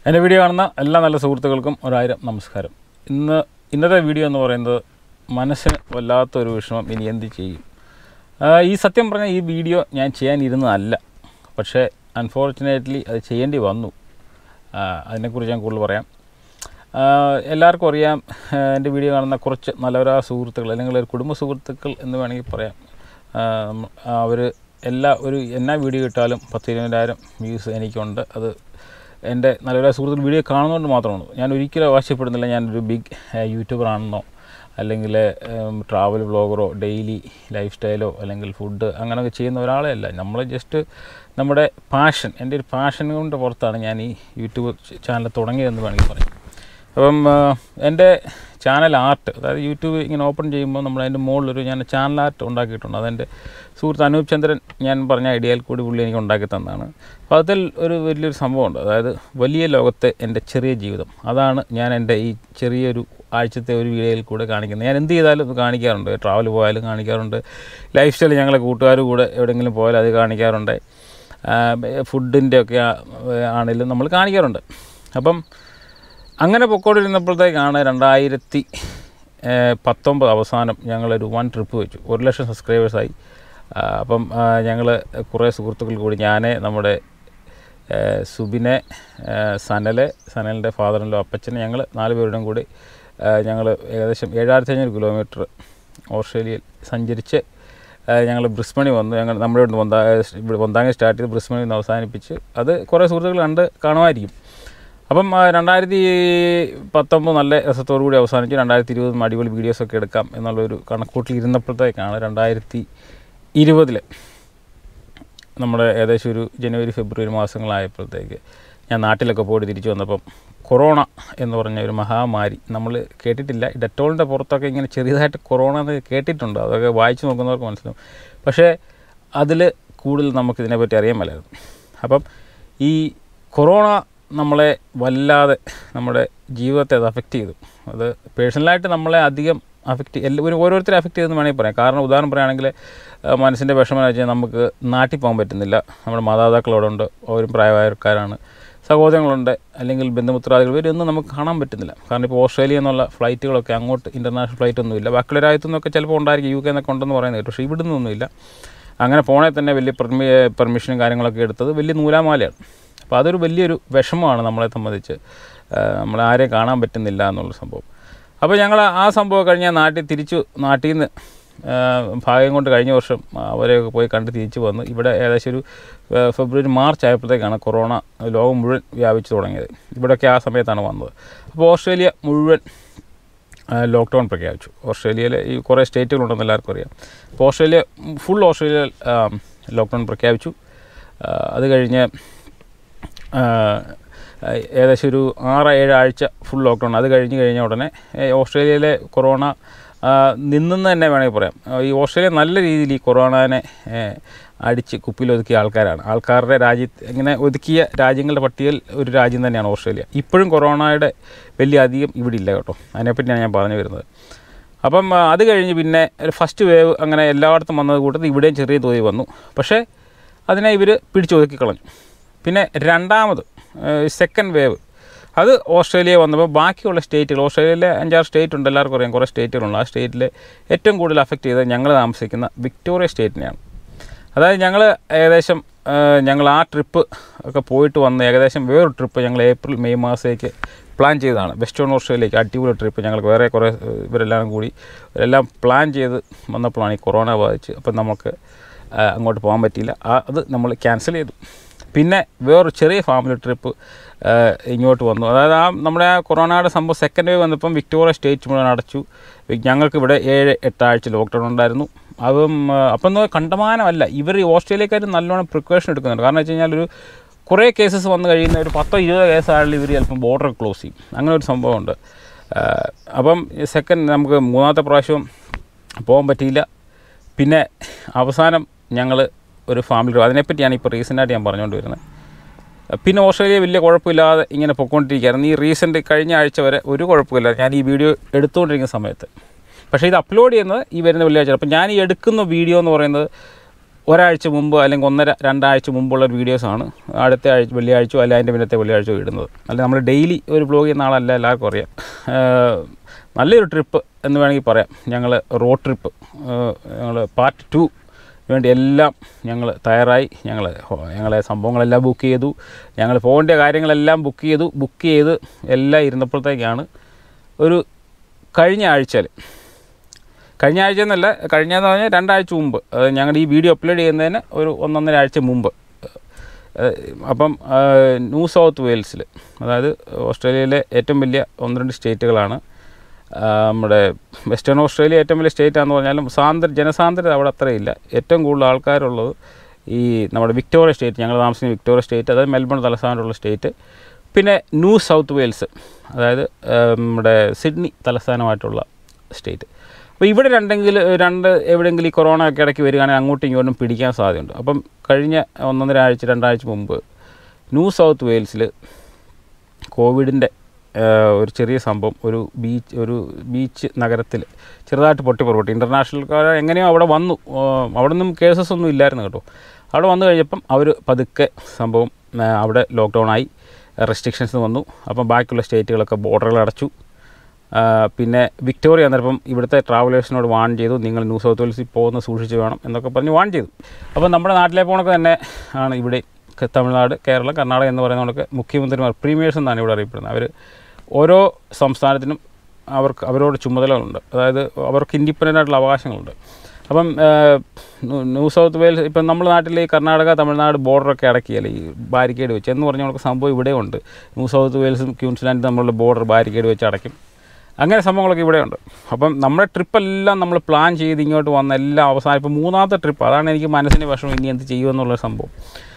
എൻ്റെ വീഡിയോ കാണുന്ന എല്ലാ നല്ല സുഹൃത്തുക്കൾക്കും ഒരായിരം നമസ്കാരം. ഇന്നത്തെ വീഡിയോ എന്ന് പറയുന്നത് മനസ്സിന് വല്ലാത്തൊരു വിഷമം. ഇനി എന്ത് ചെയ്യും? ഈ സത്യം പറഞ്ഞാൽ ഈ വീഡിയോ ഞാൻ ചെയ്യാനിരുന്നതല്ല, പക്ഷേ അൺഫോർച്ചുനേറ്റ്ലി അത് ചെയ്യേണ്ടി വന്നു. അതിനെക്കുറിച്ച് ഞാൻ കൂടുതൽ പറയാം. എല്ലാവർക്കും അറിയാം, എൻ്റെ വീഡിയോ കാണുന്ന കുറച്ച് നല്ലവരായ സുഹൃത്തുക്കൾ അല്ലെങ്കിൽ ഒരു കുടുംബ സുഹൃത്തുക്കൾ എന്ന് വേണമെങ്കിൽ പറയാം. അവർ എന്നാ വീഡിയോ ഇട്ടാലും 10-20,000 വ്യൂസ് എനിക്കുണ്ട്. അത് എൻ്റെ നല്ലൊരു സുഹൃത്തുക്കൾ വീഡിയോ കാണുന്നതുകൊണ്ട് മാത്രമാണ്. ഞാൻ ഒരിക്കലും ആവശ്യപ്പെടുന്നില്ല ഞാനൊരു ബിഗ് യൂട്യൂബർ ആണെന്നോ അല്ലെങ്കിൽ ട്രാവൽ വ്ളോഗറോ ഡെയിലി ലൈഫ് സ്റ്റൈലോ അല്ലെങ്കിൽ ഫുഡ് അങ്ങനെയൊക്കെ ചെയ്യുന്ന ഒരാളെ അല്ല. നമ്മൾ ജസ്റ്റ് നമ്മുടെ പാഷൻ, എൻ്റെ ഒരു പാഷൻ കൊണ്ട് പുറത്താണ് ഞാൻ ഈ യൂട്യൂബ് ചാനൽ തുടങ്ങിയതെന്ന് വേണമെങ്കിൽ പറയാം. അപ്പം എൻ്റെ ചാനൽ ആർട്ട്, അതായത് യൂട്യൂബ് ഇങ്ങനെ ഓപ്പൺ ചെയ്യുമ്പോൾ നമ്മൾ അതിൻ്റെ മുകളിലൊരു ഞാൻ ചാനൽ ആർട്ട് ഉണ്ടാക്കിയിട്ടുണ്ട്. അതെൻ്റെ സുഹൃത്ത് അനൂപ് ചന്ദ്രൻ ഞാൻ പറഞ്ഞ ഐഡിയയിൽ കൂടി പുള്ളി എനിക്ക് ഉണ്ടാക്കി തന്നതാണ്. അപ്പോൾ അതിൽ ഒരു വലിയൊരു സംഭവമുണ്ട്, അതായത് വലിയ ലോകത്തെ എൻ്റെ ചെറിയ ജീവിതം. അതാണ് ഞാൻ എൻ്റെ ഈ ചെറിയൊരു ആഴ്ചത്തെ ഒരു വീഡിയോയിൽ കൂടെ കാണിക്കുന്നത്. ഞാൻ എന്ത് ചെയ്താലും അത് കാണിക്കാറുണ്ട്. ട്രാവൽ പോയാലും കാണിക്കാറുണ്ട്, ലൈഫ് സ്റ്റൈൽ ഞങ്ങളെ കൂട്ടുകാർ കൂടെ എവിടെയെങ്കിലും പോയാലും അത് കാണിക്കാറുണ്ട്, ഫുഡിൻ്റെ ഒക്കെ ആണെങ്കിലും നമ്മൾ കാണിക്കാറുണ്ട്. അപ്പം അങ്ങനെ പൊക്കോണ്ടിരുന്നപ്പോഴത്തേക്കാണ് 2019 അവസാനം ഞങ്ങളൊരു 1 ട്രിപ്പ് വെച്ചു. 1,00,000 സബ്സ്ക്രൈബേഴ്സായി. അപ്പം ഞങ്ങൾ കുറേ സുഹൃത്തുക്കൾ കൂടി, ഞാൻ, നമ്മുടെ സുബിനെ, സനലിൻ്റെ ഫാദറിൻ്റെ അപ്പച്ചനെ, ഞങ്ങൾ 4 പേരുടെയും കൂടി ഞങ്ങൾ ഏകദേശം 7,500 കിലോമീറ്റർ ഓസ്ട്രേലിയയിൽ സഞ്ചരിച്ച് ഞങ്ങൾ ബ്രിസ്ബണിൽ വന്നു. നമ്മുടെ ഇവിടെ വന്താങ്ങി സ്റ്റാർട്ട് ചെയ്ത് ബ്രിസ്ബണിൽ നിന്ന് അവസാനിപ്പിച്ച് അത് കുറേ സുഹൃത്തുക്കൾ കണ്ട് കാണുമായിരിക്കും. അപ്പം 2019 നല്ല രസത്തോടു കൂടി അവസാനിച്ച് 2020 അടിപൊളി വീഡിയോസൊക്കെ എടുക്കാം എന്നുള്ളൊരു കണക്കൂട്ടിൽ ഇരുന്നപ്പോഴത്തേക്കാണ് 2020 നമ്മുടെ ഏകദേശം ഒരു ജനുവരി ഫെബ്രുവരി മാസങ്ങളായപ്പോഴത്തേക്ക് ഞാൻ നാട്ടിലൊക്കെ പോയിട്ട് തിരിച്ചു വന്നപ്പം കൊറോണ എന്ന് പറഞ്ഞ ഒരു മഹാമാരി നമ്മൾ കേട്ടിട്ടില്ല. ഡെറ്റോളിൻ്റെ പുറത്തൊക്കെ ഇങ്ങനെ ചെറിയതായിട്ട് കൊറോണ എന്ന് കേട്ടിട്ടുണ്ട്, അതൊക്കെ വായിച്ച് നോക്കുന്നവർക്ക് മനസ്സിലാവും. പക്ഷേ അതിൽ കൂടുതൽ നമുക്കിതിനെപ്പറ്റി അറിയാൻ മേലായിരുന്നു. അപ്പം ഈ കൊറോണ നമ്മളെ വല്ലാതെ നമ്മുടെ ജീവിതത്തെ അത് അഫക്റ്റ് ചെയ്തു. അത് പേഴ്സണലായിട്ട് നമ്മളെ അധികം ഓരോരുത്തരെ അഫക്റ്റ് ചെയ്തെന്ന് വേണമെങ്കിൽ പറയാം. കാരണം ഉദാഹരണം പറയുകയാണെങ്കിൽ മനസ്സിൻ്റെ വിഷമം എന്ന് വെച്ചാൽ നമുക്ക് നാട്ടിൽ പോകാൻ പറ്റുന്നില്ല. നമ്മുടെ മാതാപിതാക്കളോടുണ്ട്, അവരും പ്രായമായക്കാരാണ്, സഹോദരങ്ങളുണ്ട്, അല്ലെങ്കിൽ ബന്ധുമിത്രാദികൾ, ഇവരൊന്നും നമുക്ക് കാണാൻ പറ്റുന്നില്ല. കാരണം ഇപ്പോൾ ഓസ്ട്രേലിയ എന്നുള്ള ഫ്ലൈറ്റുകളൊക്കെ അങ്ങോട്ട് ഇൻ്റർനാഷണൽ ഫ്ലൈറ്റൊന്നുമില്ല. ബാക്കിയുള്ള രാജ്യത്തുനിന്നൊക്കെ ചിലപ്പോൾ ഉണ്ടായിരിക്കും, UK എന്നൊക്കെ ഉണ്ടെന്ന് പറയുന്നത് കേട്ടോ. പക്ഷേ ഇവിടെ നിന്നൊന്നുമില്ല. അങ്ങനെ പോണേ തന്നെ വലിയ പെർമിഷനും കാര്യങ്ങളൊക്കെ എടുത്തത് വലിയ നൂലാമാലയാണ്. അപ്പോൾ അതൊരു വലിയൊരു വിഷമമാണ് നമ്മളെ സംബന്ധിച്ച്, നമ്മളാരെയും കാണാൻ പറ്റുന്നില്ല എന്നുള്ള സംഭവം. അപ്പോൾ ഞങ്ങൾ ആ സംഭവം കഴിഞ്ഞാൽ നാട്ടിൽ നിന്ന് ഭാഗ്യം കൊണ്ട് കഴിഞ്ഞ വർഷം അവരെയൊക്കെ പോയി കണ്ട് തിരിച്ചു വന്ന് ഇവിടെ ഏകദേശം ഒരു ഫെബ്രുവരി മാർച്ച് ആയപ്പോഴത്തേക്കാണ് കൊറോണ ലോകം മുഴുവൻ വ്യാപിച്ചു തുടങ്ങിയത്. ഇവിടെയൊക്കെ ആ സമയത്താണ് വന്നത്. അപ്പോൾ ഓസ്ട്രേലിയ മുഴുവൻ ലോക്ക്ഡൗൺ പ്രഖ്യാപിച്ചു. ഓസ്ട്രേലിയയിൽ ഈ കുറേ സ്റ്റേറ്റുകളുണ്ടെന്ന് എല്ലാവർക്കും അറിയാം. അപ്പോൾ ഫുൾ ഓസ്ട്രേലിയ ലോക്ക്ഡൗൺ പ്രഖ്യാപിച്ചു. അത് കഴിഞ്ഞ് ഏകദേശം ഒരു 6-7 ആഴ്ച ഫുൾ ലോക്ക്ഡൗൺ. അത് കഴിഞ്ഞ ഉടനെ ഓസ്ട്രേലിയയിലെ കൊറോണ നിന്നെന്ന് തന്നെ വേണമെങ്കിൽ പറയാം. ഈ ഓസ്ട്രേലിയ നല്ല രീതിയിൽ ഈ കൊറോണനെ അടിച്ച് കുപ്പിയിലൊതുക്കിയ ആൾക്കാരുടെ ഇങ്ങനെ ഒതുക്കിയ രാജ്യങ്ങളുടെ പട്ടികയിൽ ഒരു രാജ്യം തന്നെയാണ് ഓസ്ട്രേലിയ. ഇപ്പോഴും കൊറോണയുടെ വലിയ അധികം ഇവിടെ ഇല്ല കേട്ടോ. അതിനെപ്പറ്റിയാണ് ഞാൻ പറഞ്ഞു വരുന്നത്. അപ്പം അത് കഴിഞ്ഞ് പിന്നെ ഫസ്റ്റ് വേവ് അങ്ങനെ എല്ലായിടത്തും വന്നത് കൂട്ടത്തിൽ ഇവിടെയും ചെറിയ തോതിൽ വന്നു. പക്ഷേ അതിനെ ഇവർ പിടിച്ചൊതുക്കി കളഞ്ഞു. പിന്നെ രണ്ടാമത് സെക്കൻഡ് വേവ് അത് ഓസ്ട്രേലിയ വന്നപ്പോൾ ബാക്കിയുള്ള സ്റ്റേറ്റുകൾ, ഓസ്ട്രേലിയയിലെ 5-6 സ്റ്റേറ്റ് ഉണ്ട്, എല്ലാവർക്കും അറിയാം, കുറേ സ്റ്റേറ്റുകളുണ്ട്. ആ സ്റ്റേറ്റിൽ ഏറ്റവും കൂടുതൽ അഫക്റ്റ് ചെയ്തത് ഞങ്ങൾ താമസിക്കുന്ന വിക്ടോറിയ സ്റ്റേറ്റിനെയാണ്. അതായത് ഞങ്ങൾ ആ ട്രിപ്പ് ഒക്കെ പോയിട്ട് വന്ന് ഏകദേശം വേറൊരു ട്രിപ്പ് ഞങ്ങൾ ഏപ്രിൽ മെയ് മാസത്തേക്ക് പ്ലാൻ ചെയ്തതാണ്. വെസ്റ്റേൺ ഓസ്ട്രേലിയക്ക് അടിപൊളി ട്രിപ്പ് ഞങ്ങൾക്ക് വേറെ കുറേ ഇവരെല്ലാം പ്ലാൻ ചെയ്ത് വന്നപ്പോഴാണ് ഈ കൊറോണ ബാധിച്ച്. അപ്പം നമുക്ക് അങ്ങോട്ട് പോകാൻ പറ്റിയില്ല. അത് നമ്മൾ ക്യാൻസൽ ചെയ്തു. പിന്നെ വേറൊരു ചെറിയ ഫാമിലി ട്രിപ്പ് ഇങ്ങോട്ട് വന്നു. അതായത് നമ്മുടെ കൊറോണയുടെ സംഭവം സെക്കൻഡ് വേവ് വന്നപ്പം വിക്ടോറിയ സ്റ്റേറ്റ് മുഴുവൻ അടച്ചു. ഞങ്ങൾക്കിവിടെ 7-8 ആഴ്ച ലോക്ക്ഡൗൺ ഉണ്ടായിരുന്നു. അപ്പം കണ്ടമാനമല്ല, ഇവർ ഓസ്ട്രേലിയക്കാർ നല്ലോണം പ്രിക്കോഷൻ എടുക്കുന്നുണ്ട്. കാരണം വെച്ച് കഴിഞ്ഞാൽ കുറേ കേസസ് വന്നു കഴിയുന്ന ഒരു 10-20 കേസായാലും ഇവർ ചിലപ്പം ബോർഡർ ക്ലോസ് ചെയ്യും. അങ്ങനെ ഒരു സംഭവമുണ്ട്. അപ്പം നമുക്ക് 3ാമത്തെ പ്രാവശ്യം പോകാൻ പറ്റിയില്ല. പിന്നെ അവസാനം ഞങ്ങൾ ഒരു ഫാമിലി, അതിനെപ്പറ്റിയാണ് ഇപ്പോൾ റീസെൻ്റായിട്ട് ഞാൻ പറഞ്ഞുകൊണ്ട് വരുന്നത്. പിന്നെ ഓസ്ട്രേലിയ വലിയ കുഴപ്പമില്ലാതെ ഇങ്ങനെ പൊയ്ക്കൊണ്ടിരിക്കുകയായിരുന്നു. ഈ കഴിഞ്ഞ ആഴ്ച വരെ ഒരു കുഴപ്പമില്ല ഞാൻ ഈ വീഡിയോ എടുത്തുകൊണ്ടിരിക്കുന്ന സമയത്ത്. പക്ഷേ ഇത് അപ്ലോഡ് ചെയ്യുന്നത് ഈ വരുന്ന വെള്ളിയാഴ്ച. അപ്പോൾ ഞാൻ ഈ എടുക്കുന്ന വീഡിയോ എന്ന് പറയുന്നത് ഒരാഴ്ച മുമ്പ് അല്ലെങ്കിൽ 1-2 ആഴ്ച മുമ്പുള്ള വീഡിയോസാണ് അടുത്ത ആഴ്ച വെള്ളിയാഴ്ചയോ അല്ലെങ്കിൽ അതിൻ്റെ പിന്നത്തെ വെള്ളിയാഴ്ചയോ ഇടുന്നത്. അല്ലെങ്കിൽ നമ്മൾ ഡെയിലി ഒരു വ്ലോഗ് ചെയ്യുന്ന ആളല്ല, എല്ലാവർക്കും അറിയാം. നല്ലൊരു ട്രിപ്പ് എന്ന് വേണമെങ്കിൽ പറയാം. ഞങ്ങൾ റോഡ് ട്രിപ്പ്, ഞങ്ങൾ പാർട്ട് 2 വേണ്ടി എല്ലാം ഞങ്ങൾ തയ്യാറായി. ഞങ്ങളെ സംഭവങ്ങളെല്ലാം ബുക്ക് ചെയ്തു. ഞങ്ങൾ പോകേണ്ട കാര്യങ്ങളെല്ലാം ബുക്ക് ചെയ്ത് എല്ലാം ഇരുന്നപ്പോഴത്തേക്കാണ് ഒരു കഴിഞ്ഞ ആഴ്ച എന്നല്ല, കഴിഞ്ഞതെന്ന് പറഞ്ഞാൽ 2 ആഴ്ച മുമ്പ്, ഞങ്ങളുടെ ഈ വീഡിയോ അപ്ലോഡ് ചെയ്യുന്നതിന് ഒരു 1-1.5 ആഴ്ച മുമ്പ്. അപ്പം ന്യൂ സൗത്ത് വെയിൽസിൽ, അതായത് ഓസ്ട്രേലിയയിലെ ഏറ്റവും വലിയ 1-2 സ്റ്റേറ്റുകളാണ്. നമ്മുടെ വെസ്റ്റേൺ ഓസ്ട്രേലിയ ഏറ്റവും വലിയ സ്റ്റേറ്റാണെന്ന് പറഞ്ഞാലും ജനസാന്ദ്രത അവിടെ അത്രയില്ല. ഏറ്റവും കൂടുതൽ ആൾക്കാരുള്ളത് ഈ നമ്മുടെ വിക്ടോറിയ സ്റ്റേറ്റ്, ഞങ്ങൾ താമസിക്കുന്ന വിക്ടോറിയ സ്റ്റേറ്റ്, അതായത് മെൽബൺ തലസ്ഥാനമുള്ള സ്റ്റേറ്റ്. പിന്നെ ന്യൂ സൗത്ത് വെയിൽസ്, അതായത് നമ്മുടെ സിഡ്നി തലസ്ഥാനമായിട്ടുള്ള സ്റ്റേറ്റ്. അപ്പോൾ ഇവിടെ എവിടെയെങ്കിലും ഈ കൊറോണ ഒക്കെ ഇടയ്ക്ക് വരികയാണെങ്കിൽ അങ്ങോട്ടും ഇങ്ങോട്ടും പിടിക്കാൻ സാധ്യതയുണ്ട്. അപ്പം കഴിഞ്ഞ 1-1.5 ആഴ്ച 2 ആഴ്ച മുമ്പ് ന്യൂ സൗത്ത് വെയിൽസിൽ കോവിഡിൻ്റെ ഒരു ചെറിയ സംഭവം ഒരു ബീച്ച് നഗരത്തിൽ ചെറുതായിട്ട് പൊട്ടി. ഇൻ്റർനാഷണൽക്കാർ എങ്ങനെയോ അവിടെ വന്നു. അവിടെ നിന്നും കേസസ് ഒന്നും ഇല്ലായിരുന്നു കേട്ടോ. അവിടെ വന്നു കഴിഞ്ഞപ്പം അവർ പതുക്കെ സംഭവം അവിടെ ലോക്ക്ഡൗണായി, റെസ്ട്രിക്ഷൻസ് വന്നു. അപ്പം ബാക്കിയുള്ള സ്റ്റേറ്റുകളൊക്കെ ബോർഡറുകൾ അടച്ചു. പിന്നെ വിക്ടോറിയ അന്നേരം ഇവിടുത്തെ ട്രാവലേഴ്സിനോട് വാൺ ചെയ്തു, നിങ്ങൾ ന്യൂ സൗത്ത് വെയിൽസിൽ പോകുന്ന സൂക്ഷിച്ച് വേണം എന്നൊക്കെ പറഞ്ഞ് വാൺ ചെയ്തു. അപ്പം നമ്മുടെ നാട്ടിലെ പോണൊക്കെ തന്നെ ആണ് ഇവിടെ തമിഴ്നാട്, കേരളം, കർണാടക എന്ന് പറയുന്നതൊക്കെ മുഖ്യമന്ത്രിമാർ, പ്രീമിയേഴ്സ് എന്നാണ് ഇവിടെ അറിയപ്പെടുന്നത്. അവർ ഓരോ സംസ്ഥാനത്തിനും അവരോട് ചുമതലകളുണ്ട്, അതായത് അവർക്ക് ഇൻഡിപെൻഡൻ്റ് ആയിട്ടുള്ള അവകാശങ്ങളുണ്ട്. അപ്പം ന്യൂ സൗത്ത് വെയിൽസ്, ഇപ്പം നമ്മുടെ നാട്ടിൽ ഈ കർണാടക തമിഴ്നാട് ബോർഡറൊക്കെ അടക്കിയല്ലേ ഈ ബാരിക്കേഡ് വെച്ച് എന്ന് പറഞ്ഞ സംഭവം ഇവിടെ ഉണ്ട്. ന്യൂ സൗത്ത് വെയിൽസും ക്യൂൻസ്ലാൻഡും തമ്മിലുള്ള ബോർഡർ ബാരിക്കേഡ് വെച്ച് അടയ്ക്കും. അങ്ങനെ സംഭവങ്ങളൊക്കെ ഇവിടെയുണ്ട്. അപ്പം നമ്മുടെ ട്രിപ്പെല്ലാം നമ്മൾ പ്ലാൻ ചെയ്ത് ഇങ്ങോട്ട് വന്ന എല്ലാം അവസാനം ഇപ്പം 3ാമത്തെ ട്രിപ്പ്, അതാണ് എനിക്ക് മനസ്സിന് വിഷമം, ഇനി എന്ത് ചെയ്യുമെന്നുള്ള സംഭവം.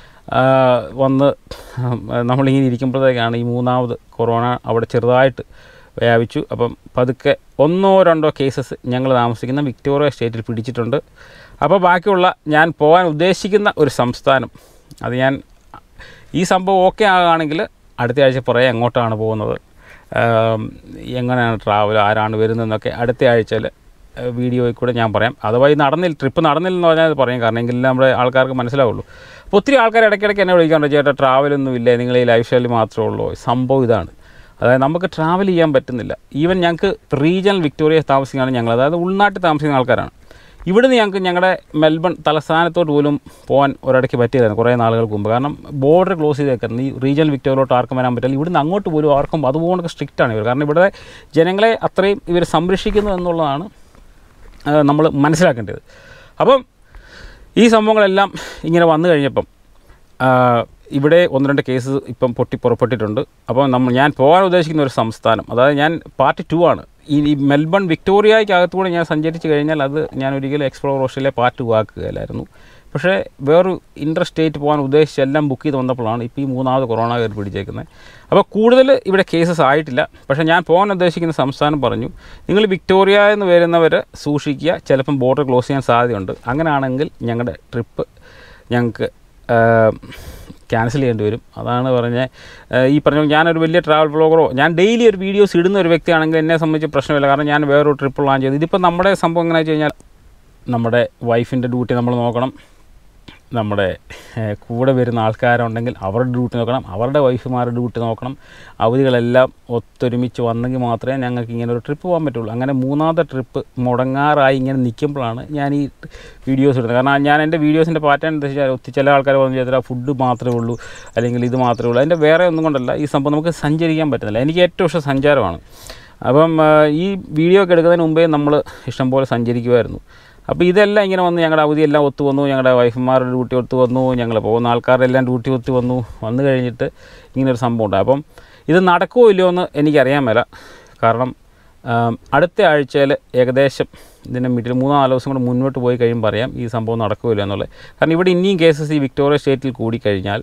വന്ന് നമ്മളിങ്ങനെ ഇരിക്കുമ്പോഴത്തേക്കാണ് ഈ 3ാമത് കൊറോണ അവിടെ ചെറുതായിട്ട് വ്യാപിച്ചു. അപ്പം പതുക്കെ 1-2 കേസസ് ഞങ്ങൾ താമസിക്കുന്ന വിക്ടോറിയ സ്റ്റേറ്റിൽ പിടിച്ചിട്ടുണ്ട്. അപ്പോൾ ബാക്കിയുള്ള ഞാൻ പോകാൻ ഉദ്ദേശിക്കുന്ന ഒരു സംസ്ഥാനം, അത് ഞാൻ ഈ സംഭവം ഓക്കെ ആകുകയാണെങ്കിൽ അടുത്ത ആഴ്ച പറയാം എങ്ങോട്ടാണ് പോകുന്നത്, എങ്ങനെയാണ് ട്രാവൽ, ആരാണ് വരുന്നതെന്നൊക്കെ അടുത്ത ആഴ്ചയിൽ വീഡിയോയിൽ കൂടെ ഞാൻ പറയാം. അഥവാ ഈ ട്രിപ്പ് നടന്നില്ലെന്ന് പറഞ്ഞാൽ അത് പറയും, കാരണം എങ്കിലും നമ്മുടെ ആൾക്കാർക്ക് മനസ്സിലാവുള്ളൂ. അപ്പോൾ ഒത്തിരി ആൾക്കാർ ഇടയ്ക്കിടയ്ക്ക് എന്നെ വിളിക്കാറുണ്ട്, ചേട്ടാ ട്രാവലൊന്നും ഇല്ല, നിങ്ങൾ ഈ ലൈഫ് സ്റ്റൈൽ മാത്രമേ ഉള്ളൂ. സംഭവം ഇതാണ്, അതായത് നമുക്ക് ട്രാവൽ ചെയ്യാൻ പറ്റുന്നില്ല. ഈവൻ ഞങ്ങൾക്ക് റീജിയണൽ വിക്ടോറിയ താമസിക്കുകയാണ് ഞങ്ങൾ, അതായത് ഉൾനാട്ടിൽ താമസിക്കുന്ന ആൾക്കാരാണ്. ഇവിടുന്ന് ഞങ്ങൾക്ക് ഞങ്ങളുടെ മെൽബൺ തലസ്ഥാനത്തോട്ട് പോലും പോകാൻ ഒരിടയ്ക്ക് പറ്റിയതായിരുന്നു കുറേ നാളുകൾക്ക് മുമ്പ്. കാരണം ബോർഡർ ക്ലോസ് ചെയ്തേക്കുന്നത്, ഈ റീജിയണൽ വിക്ടോറിയയിലോട്ട് ആർക്കും വരാൻ പറ്റില്ല. ഇവിടുന്ന് അങ്ങോട്ട് പോലും ആർക്കും അതുപോലെ സ്ട്രിക്റ്റാണ് ഇവർ. കാരണം ഇവിടെ ജനങ്ങളെ അത്രയും ഇവർ സംരക്ഷിക്കുന്നു എന്നുള്ളതാണ് നമ്മൾ മനസ്സിലാക്കേണ്ടത്. അപ്പം ഈ സംഭവങ്ങളെല്ലാം ഇങ്ങനെ വന്നു കഴിഞ്ഞപ്പം ഇവിടെ 1-2 കേസ് ഇപ്പം പുറപ്പെട്ടിട്ടുണ്ട്. അപ്പോൾ ഞാൻ പോകാൻ ഉദ്ദേശിക്കുന്ന ഒരു സംസ്ഥാനം, അതായത് ഞാൻ പാർട്ട് 2 ആണ്. ഈ മെൽബൺ വിക്ടോറിയയ്ക്കകത്തുകൂടെ ഞാൻ സഞ്ചരിച്ച് കഴിഞ്ഞാൽ അത് ഞാൻ ഒരിക്കലും എക്സ്പ്ലോർ ഓസ്ട്രേലിയ പാർട്ട് 2 ആക്കുകയില്ലായിരുന്നു. പക്ഷേ വേറൊരു ഇൻ്റർ സ്റ്റേറ്റ് പോകാൻ ഉദ്ദേശിച്ച് എല്ലാം ബുക്ക് ചെയ്ത് വന്നപ്പോഴാണ് ഇപ്പോൾ ഈ 3ാമത് കൊറോണ കയറി പിടിച്ചേക്കുന്നത്. അപ്പോൾ കൂടുതൽ ഇവിടെ കേസസ് ആയിട്ടില്ല. പക്ഷേ ഞാൻ പോകാൻ ഉദ്ദേശിക്കുന്ന സംസ്ഥാനം പറഞ്ഞു, നിങ്ങൾ വിക്ടോറിയ എന്ന് വരുന്നവർ സൂക്ഷിക്കുക, ചിലപ്പം ബോർഡർ ക്ലോസ് ചെയ്യാൻ സാധ്യതയുണ്ട്. അങ്ങനെയാണെങ്കിൽ ഞങ്ങളുടെ ട്രിപ്പ് ഞങ്ങൾക്ക് ക്യാൻസൽ ചെയ്യേണ്ടി വരും. അതാണ് ഈ പറഞ്ഞ ഞാനൊരു വലിയ ട്രാവൽ വ്ളോഗറോ, ഞാൻ ഡെയിലി ഒരു വീഡിയോസ് ഇടുന്ന ഒരു വ്യക്തിയാണെങ്കിൽ എന്നെ സംബന്ധിച്ച് പ്രശ്നമില്ല. കാരണം ഞാൻ വേറൊരു ട്രിപ്പ് പ്ലാൻ ചെയ്തു. ഇതിപ്പോൾ നമ്മുടെ സംഭവം എങ്ങനെയാണെന്ന് വെച്ച് കഴിഞ്ഞാൽ, നമ്മുടെ വൈഫിൻ്റെ ഡ്യൂട്ടി നമ്മൾ നോക്കണം, നമ്മുടെ കൂടെ വരുന്ന ആൾക്കാരുണ്ടെങ്കിൽ അവരുടെ ഡ്യൂട്ടി നോക്കണം, അവരുടെ വൈഫുമാരുടെ ഡ്യൂട്ടി നോക്കണം. അവധികളെല്ലാം ഒത്തൊരുമിച്ച് വന്നെങ്കിൽ മാത്രമേ ഞങ്ങൾക്ക് ഇങ്ങനെ ഒരു ട്രിപ്പ് പോകാൻ പറ്റുള്ളൂ. അങ്ങനെ 3ാമത്തെ ട്രിപ്പ് മുടങ്ങാറായി ഇങ്ങനെ നിൽക്കുമ്പോഴാണ് ഞാൻ ഈ വീഡിയോസ് ഇടുന്നത്. കാരണം ഞാൻ എൻ്റെ വീഡിയോസിൻ്റെ പാറ്റേൺ എന്താ വെച്ചാൽ, ചില ആൾക്കാർ പറഞ്ഞു ചെയ്താൽ ഫുഡ് മാത്രമേ ഉള്ളൂ അല്ലെങ്കിൽ ഇത് മാത്രമേ ഉള്ളൂ. അതിൻ്റെ വേറെ ഒന്നും കൊണ്ടല്ല, ഈ സംഭവം നമുക്ക് സഞ്ചരിക്കാൻ പറ്റുന്നില്ല. എനിക്ക് ഏറ്റവും ഇഷ്ടം സഞ്ചാരമാണ്. അപ്പം ഈ വീഡിയോ ഒക്കെ എടുക്കുന്നതിന് മുമ്പേ നമ്മൾ ഇഷ്ടംപോലെ സഞ്ചരിക്കുമായിരുന്നു. അപ്പോൾ ഇതെല്ലാം ഇങ്ങനെ വന്ന് ഞങ്ങളുടെ അവധിയെല്ലാം ഒത്തു വന്നു, ഞങ്ങളുടെ വൈഫുമാരുടെ ഡ്യൂട്ടി ഒത്തു വന്നു, ഞങ്ങൾ പോകുന്ന ആൾക്കാരുടെ എല്ലാം ഡ്യൂട്ടി ഒത്തു വന്നു കഴിഞ്ഞിട്ട് ഇങ്ങനൊരു സംഭവം ഉണ്ട്. അപ്പം ഇത് നടക്കുമോ ഇല്ലയോ എന്ന് എനിക്കറിയാൻ മേല. കാരണം അടുത്ത ആഴ്ചയിൽ ഏകദേശം ഇതിൻ്റെ മിഡിൽ 3-4 ദിവസം കൂടെ മുന്നോട്ട് പോയി കഴിയുമ്പോൾ അറിയാം ഈ സംഭവം നടക്കുമോ ഇല്ലയോ എന്നുള്ളത്. കാരണം ഇവിടെ ഇനിയും കേസസ് ഈ വിക്ടോറിയ സ്റ്റേറ്റിൽ കൂടിക്കഴിഞ്ഞാൽ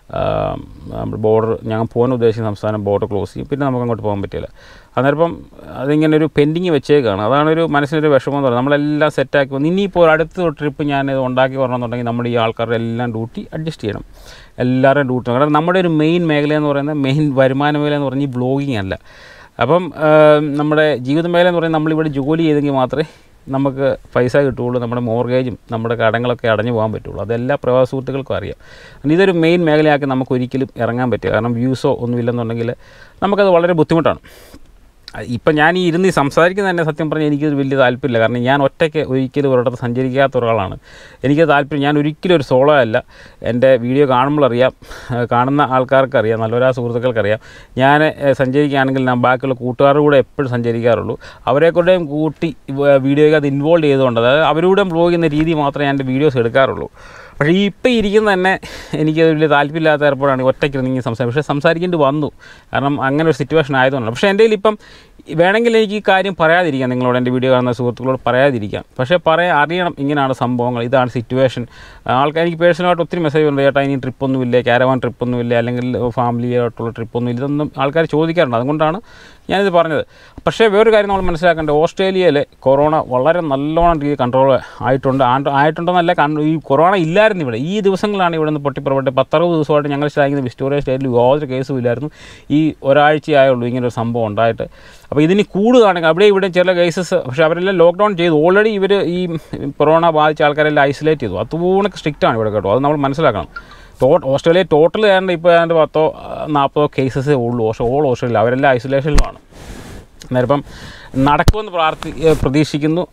ബോർഡർ, ഞങ്ങൾ പോകാൻ ഉദ്ദേശിക്കുന്ന സംസ്ഥാനം ബോർഡർ ക്ലോസ് ചെയ്യും, പിന്നെ നമുക്ക് അങ്ങോട്ട് പോകാൻ പറ്റില്ല. അന്നേരം അതിങ്ങനെ ഒരു പെൻഡിങ് വെച്ചേക്കാണ്. അതാണൊരു മനസ്സിനൊരു വിഷമം എന്ന് പറയുന്നത്. നമ്മളെല്ലാം സെറ്റാക്കി വന്നു. ഇനിയിപ്പോൾ അടുത്ത ട്രിപ്പ് ഞാനിത് ഉണ്ടാക്കി വരണമെന്നുണ്ടെങ്കിൽ നമ്മുടെ ഈ ആൾക്കാരുടെ എല്ലാം ഡ്യൂട്ടി അഡ്ജസ്റ്റ് ചെയ്യണം, എല്ലാവരുടെയും ഡ്യൂട്ടി. കാരണം നമ്മുടെ ഒരു മെയിൻ മേഖല എന്ന് പറയുന്നത്, മെയിൻ വരുമാന മേഖല എന്ന് പറഞ്ഞാൽ ഈ ബ്ലോഗിങ് അല്ല. അപ്പം നമ്മുടെ ജീവിത മേഖല എന്ന് പറയുന്നത് നമ്മളിവിടെ ജോലി ചെയ്തെങ്കിൽ മാത്രമേ നമുക്ക് പൈസ കിട്ടുകയുള്ളൂ, നമ്മുടെ മോർഗേജും നമ്മുടെ കടങ്ങളൊക്കെ അടഞ്ഞു പോകാൻ പറ്റുള്ളൂ. അതെല്ലാ പ്രവാസി സുഹൃത്തുക്കൾക്കും അറിയാം. ഇതൊരു മെയിൻ മേഖലയാക്കി നമുക്ക് ഒരിക്കലും ഇറങ്ങാൻ പറ്റില്ല. കാരണം വ്യൂസോ ഒന്നുമില്ലെന്നുണ്ടെങ്കിൽ നമുക്കത് വളരെ ബുദ്ധിമുട്ടാണ്. ഇപ്പം ഞാൻ ഇരുന്ന് സംസാരിക്കുന്ന തന്നെ സത്യം പറഞ്ഞാൽ എനിക്കത് വലിയ താല്പര്യമില്ല. കാരണം ഞാൻ ഒറ്റയ്ക്ക് ഒരിക്കലും ഒരിടത്ത് സഞ്ചരിക്കാത്ത ഒരാളാണ്. എനിക്ക് താല്പര്യം, ഞാൻ ഒരിക്കലും ഒരു സോളോ അല്ല. എൻ്റെ വീഡിയോ കാണുമ്പോഴറിയാം, കാണുന്ന ആൾക്കാർക്കറിയാം, നല്ലൊരാ സുഹൃത്തുക്കൾക്കറിയാം. ഞാൻ സഞ്ചരിക്കുകയാണെങ്കിൽ ഞാൻ ബാക്കിയുള്ള കൂട്ടുകാരുടെ കൂടെ എപ്പോഴും സഞ്ചരിക്കാറുള്ളൂ. അവരെക്കൂടെയും കൂട്ടി വീഡിയോയ്ക്ക് അത് ഇൻവോൾവ് ചെയ്തുകൊണ്ട്, അതായത് അവരുടെ വ്ലോഗ് ചെയ്യുന്ന രീതി മാത്രമേ ഞാൻ എൻ്റെ വീഡിയോസ് എടുക്കാറുള്ളൂ. പക്ഷേ ഇപ്പോൾ ഇരിക്കുന്ന തന്നെ എനിക്ക് വലിയ താല്പര്യമില്ലാത്ത ഏർപ്പാടാണ് ഒറ്റയ്ക്ക് നിങ്ങൾ പക്ഷേ സംസാരിക്കേണ്ടി വന്നു. കാരണം അങ്ങനെ ഒരു സിറ്റുവേഷൻ ആയതുകൊണ്ടാണ്. പക്ഷേ എൻ്റെ ഇപ്പം വേണമെങ്കിൽ എനിക്ക് ഈ കാര്യം പറയാതിരിക്കാം, നിങ്ങളോട് എൻ്റെ വീഡിയോ കാണുന്ന സുഹൃത്തുക്കളോട് പറയാതിരിക്കാം. പക്ഷേ അറിയണം ഇങ്ങനെയാണ് സംഭവങ്ങൾ, ഇതാണ് സിറ്റുവേഷൻ. എനിക്ക് പേഴ്സണലായിട്ട് ഒത്തിരി മെസ്സേജ് ഉണ്ട്, ചേട്ടാ ഇനി ട്രിപ്പൊന്നുമില്ല, കാരവാൻ ട്രിപ്പൊന്നുമില്ല, അല്ലെങ്കിൽ ഫാമിലിയായിട്ടുള്ള ട്രിപ്പൊന്നുമില്ല, ഇതൊന്നും ആൾക്കാർ ചോദിക്കാറുണ്ട്. അതുകൊണ്ടാണ് ഞാനിത് പറഞ്ഞത്. പക്ഷേ വേറൊരു കാര്യം നമ്മൾ മനസ്സിലാക്കേണ്ടത്, ഓസ്ട്രേലിയയിൽ കൊറോണ വളരെ നല്ലോണം രീതി കൺട്രോൾ ആയിട്ടുണ്ടെന്നല്ല, ഈ കൊറോണ ഇല്ലായിരുന്നു ഇവിടെ. ഈ ദിവസങ്ങളാണ് ഇവിടെ നിന്ന് പൊട്ടിപ്പുറപ്പെട്ട് 10-60 ദിവസമായിട്ട് ഞങ്ങൾ ശ്രമിക്കുന്ന വിക്ടോറിയ സ്റ്റേറ്റിൽ യാതൊരു കേസും ഇല്ലായിരുന്നു. ഈ ഒരാഴ്ചയായുള്ളൂ ഇങ്ങനൊരു സംഭവം ഉണ്ടായിട്ട്. അപ്പോൾ ഇതിന് കൂടുകയാണെങ്കിൽ അവിടെ ഇവിടെ ചില കേസസ്, പക്ഷേ അവരെല്ലാം ലോക്ക്ഡൗൺ ചെയ്തു. ഓൾറെഡി ഇവർ ഈ കൊറോണ ബാധിച്ച ആൾക്കാരെല്ലാം ഐസൊലേറ്റ് ചെയ്തു. അതുപോലെ സ്ട്രിക്റ്റാണ് ഇവിടെ കേട്ടോ, അത് നമ്മൾ മനസ്സിലാക്കണം. ഓസ്ട്രേലിയ ടോട്ടൽ ഏതാണ്ട് ഇപ്പോൾ ഏതാണ്ട് 10-40 കേസസേ ഉള്ളൂ. ഓൾ ഓസ്ട്രേലിയ അവരെല്ലാം ഐസൊലേഷനിലാണ്. അന്നേരം നടക്കുമെന്ന് പ്രതീക്ഷിക്കുന്നു.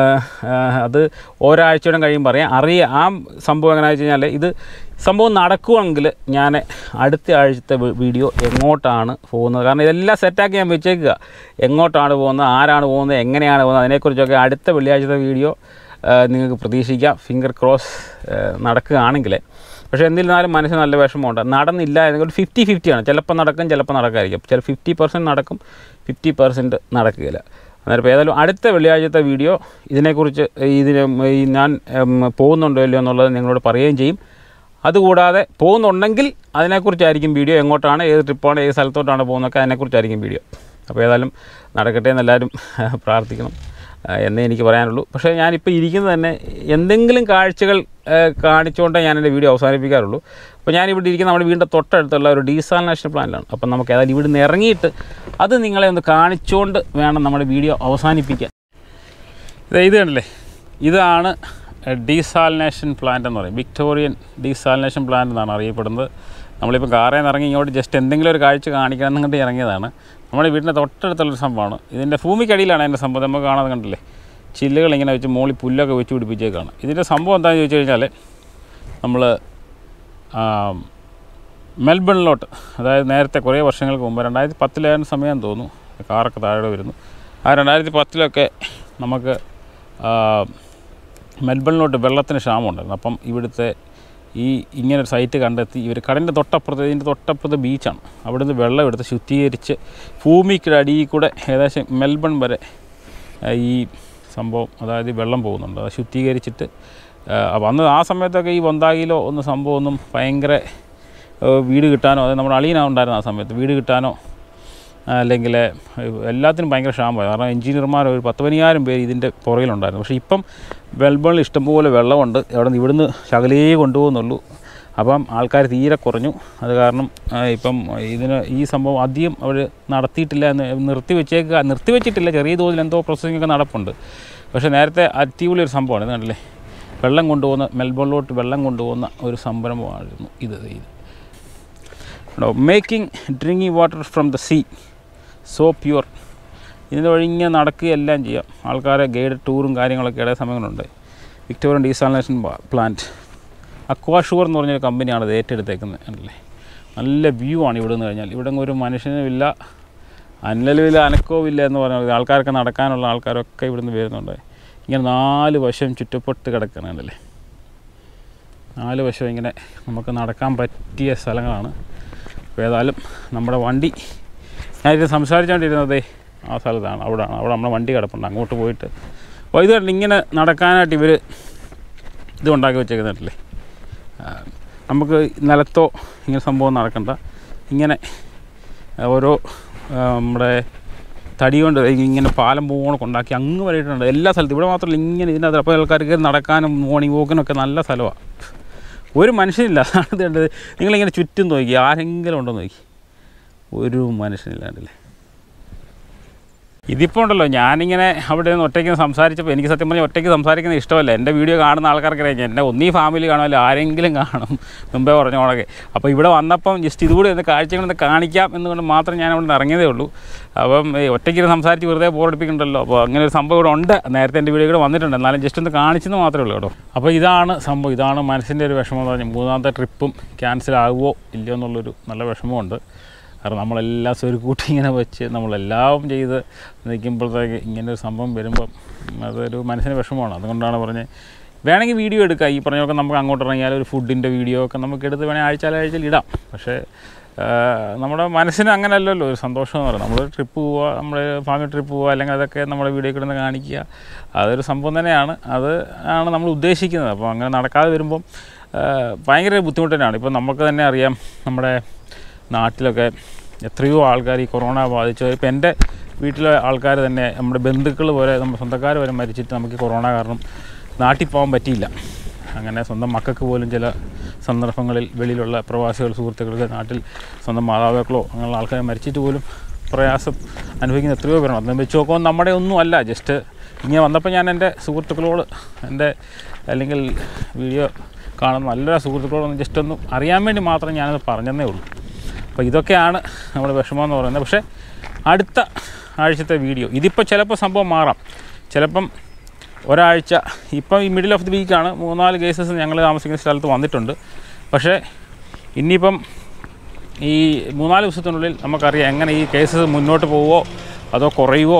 അത് ഒരാഴ്ചയോടെ കഴിയുമ്പോൾ ആ സംഭവം എങ്ങനെയാണെന്ന് വെച്ച് കഴിഞ്ഞാൽ, ഇത് സംഭവം നടക്കുമെങ്കിൽ ഞാൻ അടുത്ത ആഴ്ചത്തെ വീഡിയോ എങ്ങോട്ടാണ് പോകുന്നത്, കാരണം ഇതെല്ലാം സെറ്റാക്കി ഞാൻ വെച്ചേക്കുക, എങ്ങോട്ടാണ് പോകുന്നത്, ആരാണ് പോകുന്നത്, എങ്ങനെയാണ് പോകുന്നത്, അതിനെക്കുറിച്ചൊക്കെ അടുത്ത വെള്ളിയാഴ്ചത്തെ വീഡിയോ നിങ്ങൾക്ക് പ്രതീക്ഷിക്കാം. ഫിംഗർ ക്രോസ് നടക്കുകയാണെങ്കിൽ. പക്ഷേ എന്നിരുന്നാലും മനസ്സിന് നല്ല വിഷമമുണ്ട്. നടന്നില്ല എന്നെങ്കിൽ ഒരു 50-50 ചിലപ്പോൾ നടക്കും, ചിലപ്പോൾ നടക്കാതിരിക്കും. 50% നടക്കും, 50% നടക്കുകയില്ല. അന്നേരം ഏതായാലും അടുത്ത വെള്ളിയാഴ്ചത്തെ വീഡിയോ ഇതിനെക്കുറിച്ച് ഞാൻ പോകുന്നുണ്ടോ ഇല്ലയോ എന്നുള്ളത് നിങ്ങളോട് പറയുകയും ചെയ്യും. അതുകൂടാതെ പോകുന്നുണ്ടെങ്കിൽ അതിനെക്കുറിച്ചായിരിക്കും വീഡിയോ, എങ്ങോട്ടാണ്, ഏത് ട്രിപ്പാണ്, ഏത് സ്ഥലത്തോട്ടാണ് പോകുന്നതൊക്കെ അതിനെക്കുറിച്ചായിരിക്കും വീഡിയോ. അപ്പോൾ ഏതായാലും നടക്കട്ടെ എന്നെല്ലാവരും പ്രാർത്ഥിക്കണം എന്നേ എനിക്ക് പറയാനുള്ളൂ. പക്ഷേ ഞാനിപ്പോൾ ഇരിക്കുന്നത് തന്നെ എന്തെങ്കിലും കാഴ്ചകൾ കാണിച്ചുകൊണ്ടേ ഞാൻ എൻ്റെ വീഡിയോ അവസാനിപ്പിക്കാറുള്ളൂ. അപ്പോൾ ഞാനിവിടെ ഇരിക്കുന്ന നമ്മുടെ വീടിൻ്റെ തൊട്ടടുത്തുള്ള ഒരു ഡീസാലിനേഷൻ പ്ലാനിലാണ്. അപ്പം നമുക്ക് ഏതായാലും ഇവിടെ നിന്ന് ഇറങ്ങിയിട്ട് അത് നിങ്ങളെ ഒന്ന് കാണിച്ചുകൊണ്ട് വേണം നമ്മുടെ വീഡിയോ അവസാനിപ്പിക്കാൻ. ഇത് കണ്ടില്ലേ, ഇതാണ് ഡീസാലിനേഷൻ പ്ലാന്റ് എന്ന് പറയും. വിക്ടോറിയൻ ഡീസാലിനേഷൻ പ്ലാന്റ് എന്നാണ് അറിയപ്പെടുന്നത്. നമ്മളിപ്പോൾ കാറിൽ നിന്ന് ഇറങ്ങി ഇങ്ങോട്ട് ജസ്റ്റ് എന്തെങ്കിലും ഒരു കാഴ്ച കാണിക്കണം എന്നുകൊണ്ട് ഇറങ്ങിയതാണ്. നമ്മുടെ വീടിൻ്റെ തൊട്ടടുത്തുള്ളൊരു സംഭവമാണ്. ഇതിൻ്റെ ഭൂമിക്കടിയിലാണ് അതിൻ്റെ സംഭവം. നമുക്ക് കാണാതെ കണ്ടില്ലേ, ചില്ലുകൾ ഇങ്ങനെ വെച്ച് മുകളിൽ പുല്ലൊക്കെ വെച്ച് പിടിപ്പിച്ചേക്കാണ്. ഇതിൻ്റെ സംഭവം എന്താണെന്ന് ചോദിച്ചു കഴിഞ്ഞാൽ, നമ്മൾ മെൽബണിലോട്ട്, അതായത് നേരത്തെ കുറേ വർഷങ്ങൾക്ക് മുമ്പ് 2010 സമയം തോന്നുന്നു, കാറൊക്കെ താഴെ വരുന്നു. ആ 2010 നമുക്ക് മെൽബണിലോട്ട് വെള്ളത്തിന് ക്ഷാമമുണ്ടായിരുന്നു. അപ്പം ഇവിടുത്തെ ഇങ്ങനൊരു സൈറ്റ് കണ്ടെത്തി ഇവർ ഇതിൻ്റെ തൊട്ടപ്പുറത്ത് ബീച്ചാണ്. അവിടുന്ന് വെള്ളം എടുത്ത് ശുദ്ധീകരിച്ച് ഭൂമിയുടെ അടിയിൽ കൂടെ ഏകദേശം മെൽബൺ വരെ ഈ സംഭവം, അതായത് വെള്ളം പോകുന്നുണ്ട്. അത് ശുദ്ധീകരിച്ചിട്ട് വന്ന് ആ സമയത്തൊക്കെ ഈ വന്താകിലോ സംഭവമൊന്നും ഭയങ്കര വീട് കിട്ടാനോ, അതായത് നമ്മുടെ അളിയനുണ്ടായിരുന്ന ആ സമയത്ത് വീട് കിട്ടാനോ അല്ലെങ്കിൽ എല്ലാത്തിനും ഭയങ്കര ക്ഷാമമായി. കാരണം എഞ്ചിനീയർമാർ ഒരു 10,000 പേര് ഇതിൻ്റെ പുറകിലുണ്ടായിരുന്നു. പക്ഷേ ഇപ്പം മെൽബണിൽ ഇഷ്ടംപോലെ വെള്ളമുണ്ട്. ഇവിടുന്ന് ശകലേ കൊണ്ടുപോകുന്നുള്ളൂ. അപ്പം ആൾക്കാർ തീരെ കുറഞ്ഞു. അത് കാരണം ഇപ്പം ഈ സംഭവം അധികം അവർ നടത്തിയിട്ടില്ല, നിർത്തിവെച്ചിട്ടില്ല. ചെറിയ തോതിൽ എന്തോ പ്രോസസ്സിങ്ങൊക്കെ നടപ്പുണ്ട്. പക്ഷേ നേരത്തെ അടിപൊളി ഒരു സംഭവമാണ്. ഇത് കണ്ടില്ലേ, വെള്ളം കൊണ്ടുപോകുന്ന, മെൽബണിലോട്ട് വെള്ളം കൊണ്ടുപോകുന്ന ഒരു സംരംഭമായിരുന്നു ഇത്. Making drinking water from the sea so pure. ഇതിൻ്റെ വഴി ഇങ്ങനെ നടക്കുകയെല്ലാം ചെയ്യാം. ആൾക്കാരെ ഗൈഡ് ടൂറും കാര്യങ്ങളൊക്കെ ഇടയ സമയങ്ങളുണ്ട്. വിക്ടോറിയൻ ഡീസാലിനേഷൻ പ്ലാന്റ് അക്വാഷുവർ എന്ന് പറഞ്ഞൊരു കമ്പനിയാണ് ഇത് ഏറ്റെടുത്തേക്കുന്നത്. അല്ലേ, നല്ല വ്യൂ ആണ് ഇവിടെ നിന്ന് കഴിഞ്ഞാൽ. ഇവിടെ ഒരു മനുഷ്യനുമില്ല, അനലവുമില്ല, അനക്കവുമില്ല എന്ന് പറഞ്ഞാൽ ആൾക്കാരൊക്കെ നടക്കാനുള്ള ആൾക്കാരൊക്കെ ഇവിടെ നിന്ന് വരുന്നുണ്ട്. ഇങ്ങനെ 4 വശം ചുറ്റപ്പെട്ട് കിടക്കണല്ലേ, 4 വശം ഇങ്ങനെ നമുക്ക് നടക്കാൻ പറ്റിയ സ്ഥലങ്ങളാണ്. അപ്പോൾ ഏതായാലും നമ്മുടെ വണ്ടി, ഞാനിത് സംസാരിച്ചുകൊണ്ടിരുന്നത് ആ സ്ഥലത്താണ്, അവിടെ നമ്മുടെ വണ്ടി കിടപ്പുണ്ട്. അങ്ങോട്ട് പോയിട്ട് അപ്പോൾ ഇത് ഇങ്ങനെ നടക്കാനായിട്ട് ഇവർ ഇത് ഉണ്ടാക്കി വെച്ചേക്കുന്നില്ലേ. നമുക്ക് നിലത്തോ ഇങ്ങനെ സംഭവം നടക്കണ്ട, ഇങ്ങനെ ഓരോ നമ്മുടെ തടി കൊണ്ട് ഇങ്ങനെ പാലം പോകണമൊക്കെ ഉണ്ടാക്കി അങ്ങ് വരെയിട്ടുണ്ട് എല്ലാ സ്ഥലത്തും. ഇവിടെ മാത്രമല്ല, ഇങ്ങനെ ഇതിനകത്ത് അപ്പോൾ ആൾക്കാർക്ക് നടക്കാനും മോർണിംഗ് വോക്കിനൊക്കെ നല്ല സ്ഥലമാണ്. ഒരു മനുഷ്യനില്ല. അതാണ് വേണ്ടത്. നിങ്ങളിങ്ങനെ ചുറ്റും നോക്കി, ആരെങ്കിലും ഉണ്ടോ നോക്കി, ഒരു മനുഷ്യനില്ലാണ്ടല്ലേ. ഇതിപ്പോൾ ഉണ്ടല്ലോ ഞാനിങ്ങനെ അവിടെ നിന്ന് ഒറ്റയ്ക്ക് സംസാരിച്ചപ്പോൾ എനിക്ക് സത്യം പറഞ്ഞാൽ ഒറ്റയ്ക്ക് സംസാരിക്കുന്നത് ഇഷ്ടമല്ല. എൻ്റെ വീഡിയോ കാണുന്ന ആൾക്കാർക്കറിയാം എൻ്റെ ഒന്നീ ഫാമിലി കാണുമല്ലോ ആരെങ്കിലും കാണും മുമ്പേ പറഞ്ഞ കണക്കെ. അപ്പോൾ ഇവിടെ വന്നപ്പം ജസ്റ്റ് ഇതുകൂടി ഒന്ന് കാഴ്ചകളൊന്ന് കാണിക്കാം എന്നുകൊണ്ട് മാത്രം ഞാൻ അവിടെ നിന്ന് ഇറങ്ങിയതേ ഉള്ളൂ. അപ്പം ഒറ്റയ്ക്ക് സംസാരിച്ച് വെറുതെ ബോറടിപ്പിക്കണ്ടല്ലോ. അപ്പോൾ അങ്ങനെ ഒരു സംഭവം ഇവിടെ ഉണ്ട്. നേരത്തെ എൻ്റെ വീഡിയോ കൂടെ വന്നിട്ടുണ്ട്. എന്നാലും ജസ്റ്റ് ഒന്ന് കാണിച്ചെന്ന് മാത്രമേ ഉള്ളൂ കേട്ടോ. അപ്പോൾ ഇതാണ് സംഭവം. ഇതാണ് മനസ്സിൻ്റെ ഒരു വിഷമം എന്ന് പറഞ്ഞാൽ മൂന്നാമത്തെ ട്രിപ്പും ക്യാൻസൽ ആകുമോ ഇല്ലയോ എന്നുള്ളൊരു നല്ല വിഷമമുണ്ട്. കാരണം നമ്മളെല്ലാം സ്വരുക്കൂട്ടി ഇങ്ങനെ വെച്ച് നമ്മളെല്ലാം ചെയ്ത് നിൽക്കുമ്പോഴത്തേക്ക് ഇങ്ങനൊരു സംഭവം വരുമ്പം അതൊരു മനസ്സിന് വിഷമമാണ്. അതുകൊണ്ടാണ് പറഞ്ഞത് വേണമെങ്കിൽ വീഡിയോ എടുക്കാം. ഈ പറഞ്ഞൊക്കെ നമുക്ക് അങ്ങോട്ട് ഇറങ്ങിയാൽ ഒരു ഫുഡിൻ്റെ വീഡിയോ ഒക്കെ നമുക്ക് എടുത്ത് വേണമെങ്കിൽ ആഴ്ചയിൽ ഇടാം. പക്ഷേ നമ്മുടെ മനസ്സിന് അങ്ങനെയല്ലല്ലോ ഒരു സന്തോഷം എന്ന് പറയുന്നത്. നമ്മൾ ട്രിപ്പ് പോവുക, നമ്മൾ ഫാമിലി ട്രിപ്പ് പോവുക, അല്ലെങ്കിൽ അതൊക്കെ നമ്മുടെ വീഡിയോ കിടന്ന് കാണിക്കുക, അതൊരു സംഭവം തന്നെയാണ്. അത് ആണ് നമ്മൾ ഉദ്ദേശിക്കുന്നത്. അപ്പോൾ അങ്ങനെ നടക്കാതെ വരുമ്പം ഭയങ്കര ബുദ്ധിമുട്ട് തന്നെയാണ്. ഇപ്പോൾ നമുക്ക് തന്നെ അറിയാം നമ്മുടെ നാട്ടിലൊക്കെ എത്രയോ ആൾക്കാർ ഈ കൊറോണ ബാധിച്ചു. ഇപ്പോൾ എൻ്റെ വീട്ടിലെ ആൾക്കാർ തന്നെ നമ്മുടെ ബന്ധുക്കൾ വരെ നമ്മുടെ സ്വന്തക്കാർ വരെ മരിച്ചിട്ട് നമുക്ക് കൊറോണ കാരണം നാട്ടിൽ പോകാൻ പറ്റിയില്ല. അങ്ങനെ സ്വന്തം മക്കൾക്ക് പോലും ചില സന്ദർഭങ്ങളിൽ വെളിയിലുള്ള പ്രവാസികൾ സുഹൃത്തുക്കൾക്ക് നാട്ടിൽ സ്വന്തം മാതാപിതാക്കളോ അങ്ങനെയുള്ള ആൾക്കാർ മരിച്ചിട്ട് പോലും പ്രയാസം അനുഭവിക്കുന്ന എത്രയോ പേരാണ്. അതൊന്നും വെച്ച് നോക്കുമ്പോൾ നമ്മുടെ ഒന്നും അല്ല. ജസ്റ്റ് ഇങ്ങനെ വന്നപ്പോൾ ഞാൻ എൻ്റെ സുഹൃത്തുക്കളോട് എൻ്റെ അല്ലെങ്കിൽ വീഡിയോ കാണുന്ന നല്ല സുഹൃത്തുക്കളോടൊന്ന് ജസ്റ്റ് ഒന്ന് അറിയാൻ വേണ്ടി മാത്രം ഞാനത് പറഞ്ഞതേ ഉള്ളൂ. അപ്പോൾ ഇതൊക്കെയാണ് നമ്മുടെ വിഷമം എന്ന് പറയുന്നത്. പക്ഷേ അടുത്ത ആഴ്ചത്തെ വീഡിയോ ഇതിപ്പോൾ ചിലപ്പോൾ സംഭവം മാറാം. ചിലപ്പം ഒരാഴ്ച ഇപ്പം ഈ മിഡിൽ ഓഫ് ദി വീക്കാണ് 3-4 കേസസ് ഞങ്ങൾ താമസിക്കുന്ന സ്ഥലത്ത് വന്നിട്ടുണ്ട്. പക്ഷേ ഇനിയിപ്പം ഈ 3-4 ദിവസത്തിനുള്ളിൽ നമുക്കറിയാം എങ്ങനെ ഈ കേസസ് മുന്നോട്ട് പോവുമോ അതോ കുറയുമോ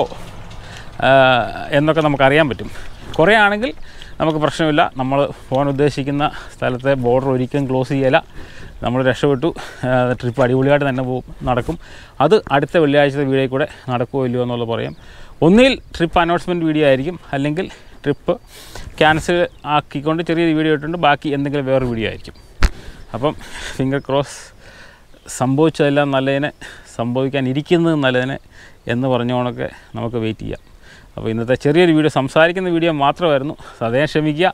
എന്നൊക്കെ നമുക്കറിയാൻ പറ്റും. കുറയാണെങ്കിൽ നമുക്ക് പ്രശ്നമില്ല. നമ്മൾ പോകാൻ ഉദ്ദേശിക്കുന്ന സ്ഥലത്തെ ബോർഡർ ഒരിക്കലും ക്ലോസ് ചെയ്യില്ല. നമ്മൾ രക്ഷപ്പെട്ടു. ട്രിപ്പ് അടിപൊളിയായിട്ട് തന്നെ നടക്കും. അത് അടുത്ത വെള്ളിയാഴ്ചത്തെ വീഡിയോ കൂടെ നടക്കുമോ ഇല്ലയോ എന്നുള്ളത് പറയാം. ഒന്നിൽ ട്രിപ്പ് അനൗൺസ്മെൻറ്റ് വീഡിയോ ആയിരിക്കും, അല്ലെങ്കിൽ ട്രിപ്പ് ക്യാൻസൽ ആക്കിക്കൊണ്ട് ചെറിയൊരു വീഡിയോ ഇട്ടിട്ടുണ്ട്, ബാക്കി എന്തെങ്കിലും വേറൊരു വീഡിയോ ആയിരിക്കും. അപ്പം ഫിംഗർ ക്രോസ് സംഭവിച്ചതെല്ലാം നല്ലതിനെ, സംഭവിക്കാനിരിക്കുന്നത് നല്ലതിനെ എന്ന് പറഞ്ഞുകൊണ്ടൊക്കെ നമുക്ക് വെയിറ്റ് ചെയ്യാം. അപ്പോൾ ഇന്നത്തെ ചെറിയൊരു വീഡിയോ സംസാരിക്കുന്ന വീഡിയോ മാത്രമായിരുന്നു. അതേ ക്ഷമിക്കുക.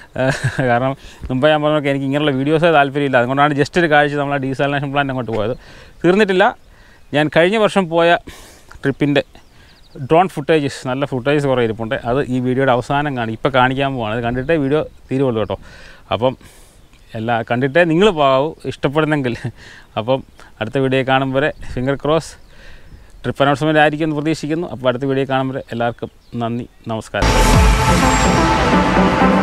കാരണം മുമ്പ് ഞാൻ പറഞ്ഞൊക്കെ എനിക്ക് ഇങ്ങനെയുള്ള വീഡിയോസേ താല്പര്യമില്ല. അതുകൊണ്ടാണ് ജസ്റ്റ് ഒരു കാഴ്ച നമ്മൾ ആ ഡീസാലിനേഷൻ പ്ലാൻ അങ്ങോട്ട് പോയത്. തീർന്നിട്ടില്ല. ഞാൻ കഴിഞ്ഞ വർഷം പോയ ട്രിപ്പിൻ്റെ ഡ്രോൺ ഫുട്ടേജസ്, നല്ല ഫുട്ടേജസ് കുറേ ഇരിപ്പുണ്ട്. അത് ഈ വീഡിയോയുടെ അവസാനം ഇപ്പോൾ കാണിക്കാൻ പോവാണ്. അത് കണ്ടിട്ടേ വീഡിയോ തീരുള്ളൂ കേട്ടോ. അപ്പം എല്ലാം കണ്ടിട്ടേ നിങ്ങൾ പോകാവൂ ഇഷ്ടപ്പെടുന്നെങ്കിൽ. അപ്പം അടുത്ത വീഡിയോ കാണും വരെ ഫിംഗർ ക്രോസ് ട്രിപ്പ് അനൗൺസ്മെൻറ്റ് ആയിരിക്കും എന്ന് പ്രതീക്ഷിക്കുന്നു. അപ്പോൾ അടുത്ത വീഡിയോ കാണുമ്പോൾ എല്ലാവർക്കും നന്ദി, നമസ്കാരം.